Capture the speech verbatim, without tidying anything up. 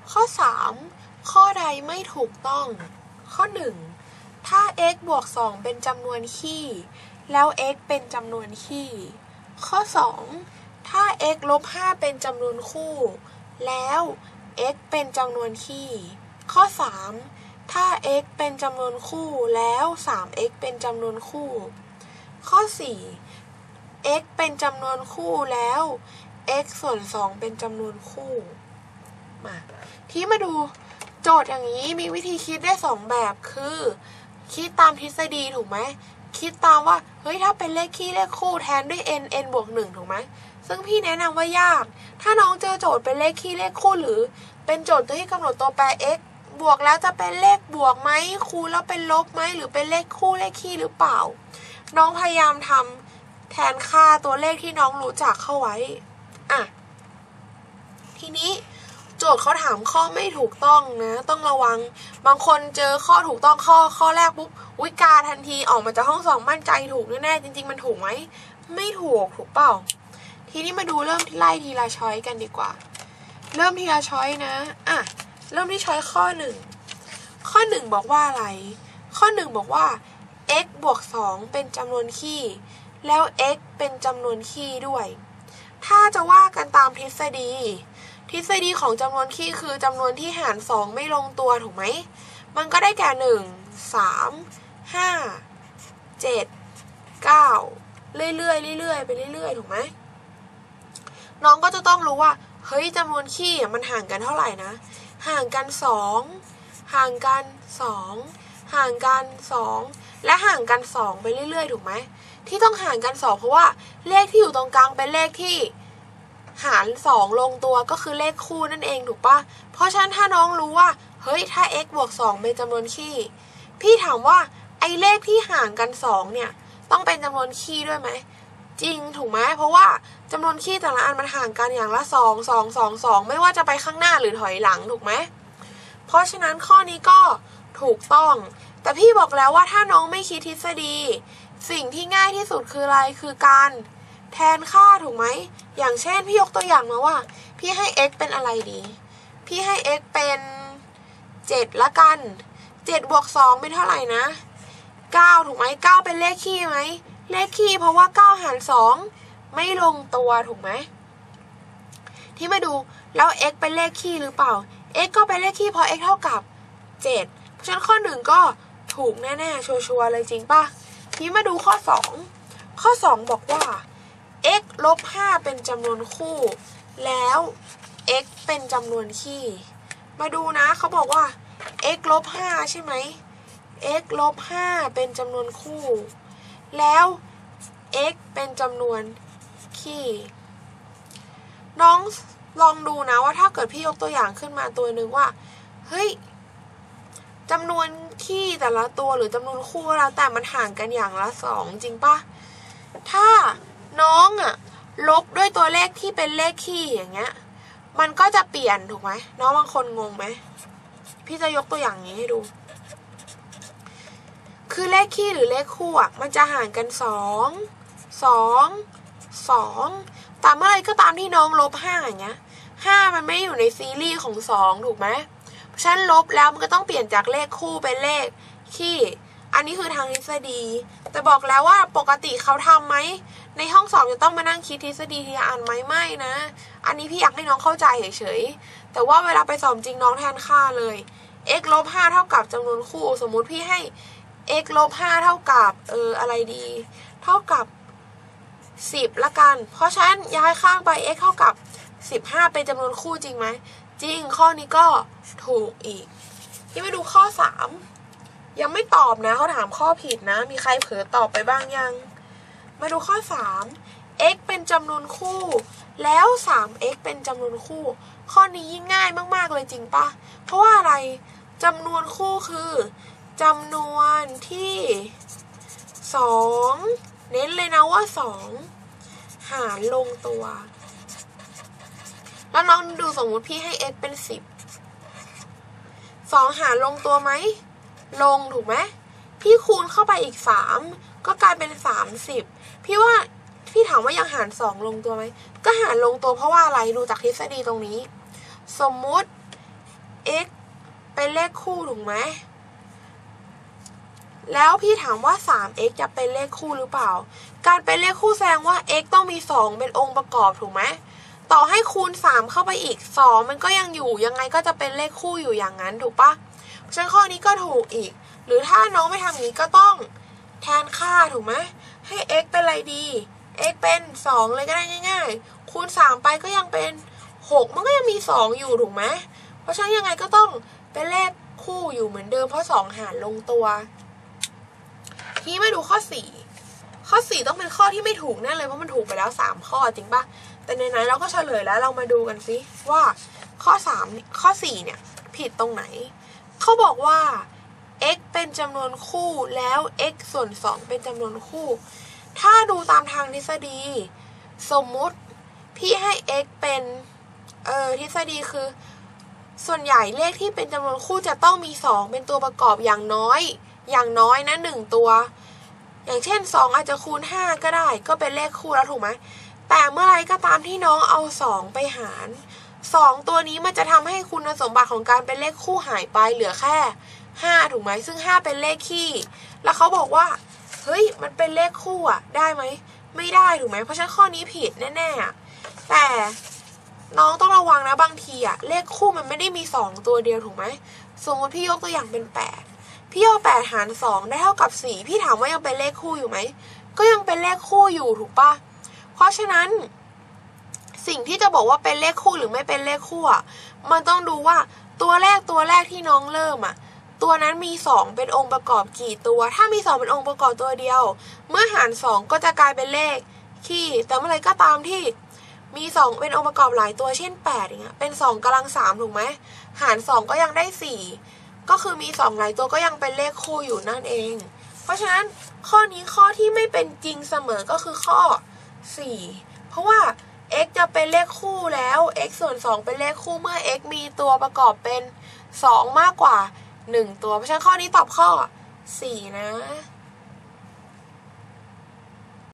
ข้อสามข้อใดไม่ถูกต้องข้อหนึ่งถ้า x บวกสองเป็นจำนวนคี่แล้ว x เป็นจำนวนคี่ข้อสองถ้า x ลบห้าเป็นจำนวนคู่แล้ว x เป็นจำนวนคี่ข้อสามถ้า x เป็นจำนวนคู่แล้ว สาม x เป็นจำนวนคู่ข้อสี่ x เป็นจำนวนคู่แล้ว x ส่วนสองเป็นจำนวนคู่มาที่มาดูโจทย์อย่างนี้มีวิธีคิดได้สองแบบคือคิดตามทฤษฎีถูกไหมคิดตามว่าเฮ้ยถ้าเป็นเลขคี่เลขคู่แทนด้วย n n บวกหนึ่งถูกไหมซึ่งพี่แนะนำว่ายากถ้าน้องเจอโจทย์เป็นเลขคี่เลขคู่หรือเป็นโจทย์ที่กำหนดตัวแปร x บวกแล้วจะเป็นเลขบวกไหมคูณแล้วเป็นลบไหมหรือเป็นเลขคู่เลขคี่หรือเปล่าน้องพยายามทำแทนค่าตัวเลขที่น้องรู้จักเข้าไว้อ่ะทีนี้โจทย์เขาถามข้อไม่ถูกต้องนะต้องระวังบางคนเจอข้อถูกต้องข้อข้อแรกปุ๊บวิกาทันทีออกมาจากห้องสองมั่นใจถูกแน่ๆจริงๆมันถูกไหมไม่ถูกถูกเปล่าทีนี้มาดูเริ่มไล่ทีละช้อยกันดีกว่าเริ่มทีละช้อยนะอ่ะเริ่มที่ช้อยข้อหนึ่งข้อหนึ่งบอกว่าอะไรข้อหนึ่งบอกว่า x บวกสองเป็นจำนวนคี่แล้ว x เป็นจำนวนคี่ด้วยถ้าจะว่ากันตามทฤษฎีทฤษฎีของจำนวนคี่คือจำนวนที่หารสองไม่ลงตัวถูกไหมมันก็ได้แก่หนึ่ง สาม ห้า เจ็ด เก้าเรื่อยๆเรื่อยๆไปเรื่อยๆถูกไหมน้องก็จะต้องรู้ว่าเฮ้ยจำนวนคี่มันห่างกันเท่าไหร่นะห่างกันสองห่างกันสองห่างกันสองและห่างกันสองไปเรื่อยๆถูกไหมที่ต้องห่างกันสองเพราะว่าเลขที่อยู่ตรงกลางเป็นเลขที่หารสองลงตัวก็คือเลขคู่นั่นเองถูกปะเพราะฉะนั้นถ้าน้องรู้ว่าเฮ้ยถ้า x บวกสองเป็นจำนวนคี่พี่ถามว่าไอ้เลขที่ห่างกันสองเนี่ยต้องเป็นจำนวนคี่ด้วยไหมจริงถูกไหมเพราะว่าจำนวนคี่แต่ละอันมันห่างกันอย่างละสอง สอง สอง สองไม่ว่าจะไปข้างหน้าหรือถอยหลังถูกไหมเพราะฉะนั้นข้อนี้ก็ถูกต้องแต่พี่บอกแล้วว่าถ้าน้องไม่คิดทฤษฎีสิ่งที่ง่ายที่สุดคืออะไรคือการแทนค่าถูกไหมอย่างเช่นพี่ยกตัวอย่างมาว่าพี่ให้ x เป็นอะไรดีพี่ให้ x เป็นเจ็ดละกันเจ็ดบวกสองเป็นเท่าไหร่นะเก้าถูกไหมเก้าเป็นเลขคี่ไหมเลขคี่เพราะว่าเก้าหารสองไม่ลงตัวถูกไหมที่มาดูแล้ว x เป็นเลขคี่หรือเปล่า x ก็เป็นเลขคี่เพราะ x เท่ากับเจ็ดเพราะฉะนั้นข้อหนึ่งก็ถูกแน่ๆชัวร์ๆเลยจริงป่ะที่มาดูข้อสองข้อสองบอกว่า x ลบห้าเป็นจำนวนคู่แล้ว x เป็นจำนวนคี่มาดูนะเขาบอกว่า x ลบห้าใช่ไหม x ลบห้าเป็นจำนวนคู่แล้ว x เป็นจำนวนคี่น้องลองดูนะว่าถ้าเกิดพี่ยกตัวอย่างขึ้นมาตัวหนึ่งว่าเฮ้ยจำนวนคี่แต่ละตัวหรือจำนวนคู่แล้วแต่มันห่างกันอย่างละสองจริงปะถ้าน้องอะลบด้วยตัวเลขที่เป็นเลขคี่อย่างเงี้ยมันก็จะเปลี่ยนถูกไหมน้องบางคนงงไหมพี่จะยกตัวอย่างนี้ให้ดูคือเลขคี่หรือเลขคู่อะมันจะห่างกันสองสองสองแต่เมื่อไรก็ตามที่น้องลบห้าอย่างเงี้ยห้ามันไม่อยู่ในซีรีส์ของสองถูกไหมเพราะฉะนั้นลบแล้วมันก็ต้องเปลี่ยนจากเลขคู่เป็นเลขคี่อันนี้คือทางทฤษฎีแต่บอกแล้วว่าปกติเขาทำไหมในห้องสอบจะต้องมานั่งคิดทฤษฎีทีละอันไหมไม่นะอันนี้พี่อยากให้น้องเข้าใจเฉยๆแต่ว่าเวลาไปสอบจริงน้องแทนค่าเลย x ลบห้าเท่ากับจำนวนคู่สมมุติพี่ให้ x ลบห้าเท่ากับเอออะไรดีเท่ากับสิบละกันเพราะฉะนั้นย้ายข้างไป x เท่ากับสิบห้าเป็นจำนวนคู่จริงไหมจริงข้อนี้ก็ถูกอีกที่มาดูข้อสามยังไม่ตอบนะเขาถามข้อผิดนะมีใครเผลอตอบไปบ้างยังมาดูข้อสาม x เป็นจำนวนคู่แล้ว สาม x เป็นจำนวนคู่ข้อนี้ยิ่งง่ายมากๆเลยจริงปะเพราะว่าอะไรจำนวนคู่คือจำนวนที่สองเน้นเลยนะว่าสองหารลงตัวแล้วน้องดูสมมุติพี่ให้ x เป็นสิบสองหารลงตัวไหมลงถูกไหมพี่คูณเข้าไปอีกสามก็กลายเป็นสามสิบพี่ว่าพี่ถามว่ายังหารสองลงตัวไหมก็หารลงตัวเพราะว่าอะไรดูจากทฤษฎีตรงนี้สมมุติ x เป็นเลขคู่ถูกไหมแล้วพี่ถามว่า สาม x จะเป็นเลขคู่หรือเปล่าการเป็นเลขคู่แสดงว่า x ต้องมีสองเป็นองค์ประกอบถูกไหมต่อให้คูณสามเข้าไปอีกสองมันก็ยังอยู่ยังไงก็จะเป็นเลขคู่อยู่อย่างนั้นถูกปะเพราะฉะนั้นข้อนี้ก็ถูกอีกหรือถ้าน้องไม่ทำอย่างนี้ก็ต้องแทนค่าถูกไหมให้ x เป็นอะไรดี x เป็นสองเลยก็ได้ง่ายๆคูณสามไปก็ยังเป็นหกมันก็ยังมีสองอยู่ถูกไหมเพราะฉะนั้นยังไงก็ต้องเป็นเลขคู่อยู่เหมือนเดิมเพราะสองหารลงตัวทีนี้มาดูข้อสี่ข้อสี่ต้องเป็นข้อที่ไม่ถูกแน่เลยเพราะมันถูกไปแล้วสามข้อจริงปะแต่ในนั้นเราก็เฉลยแล้วเรามาดูกันสิว่าข้อสามข้อสี่เนี่ยผิดตรงไหนเขาบอกว่า x เป็นจำนวนคู่แล้ว x ส่วนสองเป็นจำนวนคู่ถ้าดูตามทางทฤษฎีสมมุติพี่ให้ x เป็นเออทฤษฎีคือส่วนใหญ่เลขที่เป็นจำนวนคู่จะต้องมีสองเป็นตัวประกอบอย่างน้อยอย่างน้อยนะหนึ่งตัวอย่างเช่นสองอาจจะคูณห้าก็ได้ก็เป็นเลขคู่แล้วถูกไหมแต่เมื่อไรก็ตามที่น้องเอาสองไปหารสองตัวนี้มันจะทำให้คุณสมบัติของการเป็นเลขคู่หายไปเหลือแค่ห้าถูกไหมซึ่งห้าเป็นเลขคี่แล้วเขาบอกว่าเฮ้ยมันเป็นเลขคู่อะได้ไหมไม่ได้ถูกไหมเพราะฉะนั้นข้อนี้ผิดแน่ๆแต่น้องต้องระวังนะบางทีอะเลขคู่มันไม่ได้มีสองตัวเดียวถูกไหมสมมติพี่ยกตัวอย่างเป็นแปดพี่เอาแปดหารสองได้เท่ากับสี่พี่ถามว่ายังเป็นเลขคู่อยู่ไหมก็ยังเป็นเลขคู่อยู่ถูกปะเพราะฉะนั้นสิ่งที่จะบอกว่าเป็นเลขคู่หรือไม่เป็นเลขคู่อ่ะมันต้องดูว่าตัวแรกตัวแรกที่น้องเริ่มอ่ะตัวนั้นมีสองเป็นองค์ประกอบกี่ตัวถ้ามีสองเป็นองค์ประกอบตัวเดียวเมื่อหารสองก็จะกลายเป็นเลขคี่แต่เมื่อไรก็ตามที่มีสองเป็นองค์ประกอบหลายตัวเช่นแปดอย่างเงี้ยเป็นสองกำลังสามถูกไหมหารสองก็ยังได้สี่ก็คือมีสองหลายตัวก็ยังเป็นเลขคู่อยู่นั่นเองเพราะฉะนั้นข้อนี้ข้อที่ไม่เป็นจริงเสมอก็คือข้อสี่เพราะว่า x จะเป็นเลขคู่แล้ว x ส่วนสองเป็นเลขคู่เมื่อ x มีตัวประกอบเป็นสองมากกว่าหนึ่งตัวเพราะฉะนั้นข้อนี้ตอบข้อสี่นะ